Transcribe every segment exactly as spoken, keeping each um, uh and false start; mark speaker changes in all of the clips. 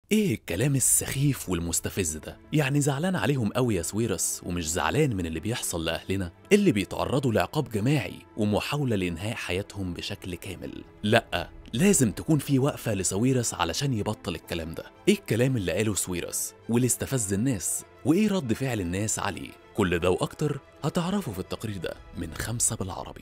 Speaker 1: ايه الكلام السخيف والمستفز ده؟ يعني زعلان عليهم قوي يا سويرس ومش زعلان من اللي بيحصل لأهلنا اللي بيتعرضوا لعقاب جماعي ومحاولة لإنهاء حياتهم بشكل كامل؟ لأ، لازم تكون في وقفة لسويرس علشان يبطل الكلام ده. ايه الكلام اللي قاله سويرس واللي استفز الناس؟ وايه رد فعل الناس عليه؟ كل ده وأكتر هتعرفوا في التقرير ده من خمسة بالعربي.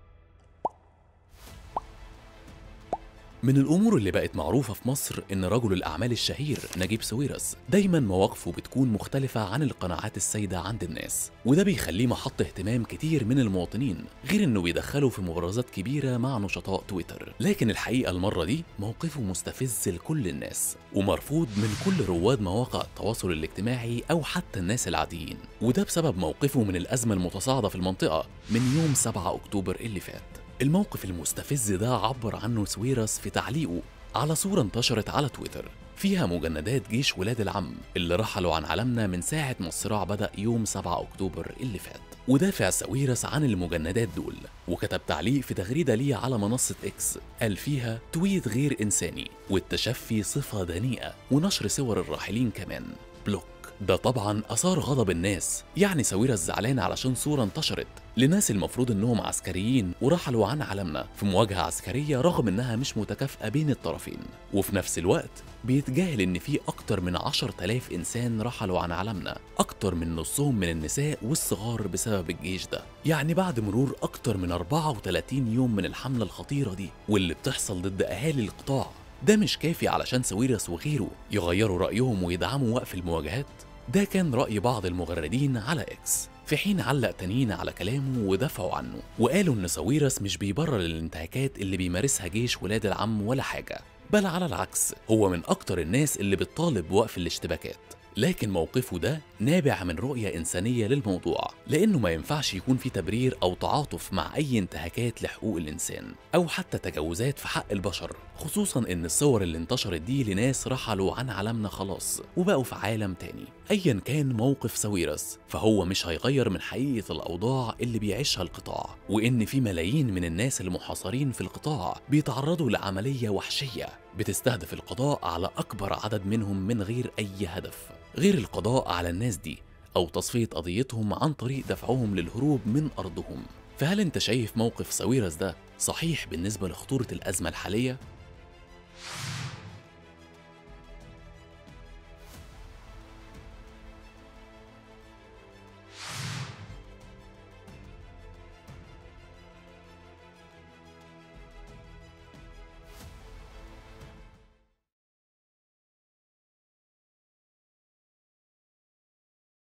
Speaker 1: من الأمور اللي بقت معروفة في مصر إن رجل الأعمال الشهير نجيب ساويرس دايماً مواقفه بتكون مختلفة عن القناعات السائدة عند الناس، وده بيخليه محط اهتمام كتير من المواطنين، غير إنه بيدخله في مبارزات كبيرة مع نشطاء تويتر. لكن الحقيقة المرة دي موقفه مستفز لكل الناس ومرفوض من كل رواد مواقع التواصل الاجتماعي أو حتى الناس العاديين، وده بسبب موقفه من الأزمة المتصاعدة في المنطقة من يوم سبعة أكتوبر اللي فات. الموقف المستفز ده عبر عنه سويرس في تعليقه على صورة انتشرت على تويتر فيها مجندات جيش ولاد العم اللي رحلوا عن علمنا من ساعة ما الصراع بدأ يوم سبعة أكتوبر اللي فات. ودافع ساويرس عن المجندات دول وكتب تعليق في تغريدة ليه على منصة إكس قال فيها تويت غير إنساني والتشفي صفة دنيئة ونشر صور الراحلين كمان بلوك. ده طبعا أثار غضب الناس، يعني ساويرس زعلان علشان صورة انتشرت لناس المفروض انهم عسكريين ورحلوا عن علمنا في مواجهة عسكرية رغم انها مش متكافئة بين الطرفين، وفي نفس الوقت بيتجاهل ان في اكتر من عشرة آلاف انسان رحلوا عن علمنا، اكتر من نصهم من النساء والصغار بسبب الجيش ده. يعني بعد مرور اكتر من أربعة وثلاثين يوم من الحملة الخطيرة دي واللي بتحصل ضد اهالي القطاع، ده مش كافي علشان ساويرس وغيره يغيروا رأيهم ويدعموا وقف المواجهات؟ ده كان رأي بعض المغردين على إكس، في حين علق تانيين على كلامه ودافعوا عنه وقالوا إن ساويرس مش بيبرر الانتهاكات اللي بيمارسها جيش ولاد العم ولا حاجة، بل على العكس هو من أكتر الناس اللي بتطالب بوقف الاشتباكات. لكن موقفه ده نابع من رؤية إنسانية للموضوع، لأنه ما ينفعش يكون في تبرير أو تعاطف مع أي انتهاكات لحقوق الإنسان أو حتى تجاوزات في حق البشر، خصوصا إن الصور اللي انتشرت دي لناس رحلوا عن علمنا خلاص وبقوا في عالم تاني. أيا كان موقف ساويرس فهو مش هيغير من حقيقة الأوضاع اللي بيعيشها القطاع، وإن في ملايين من الناس المحاصرين في القطاع بيتعرضوا لعملية وحشية بتستهدف القضاء على أكبر عدد منهم من غير أي هدف غير القضاء على الناس دي أو تصفية قضيتهم عن طريق دفعهم للهروب من أرضهم. فهل أنت شايف موقف ساويرس ده صحيح بالنسبة لخطورة الأزمة الحالية؟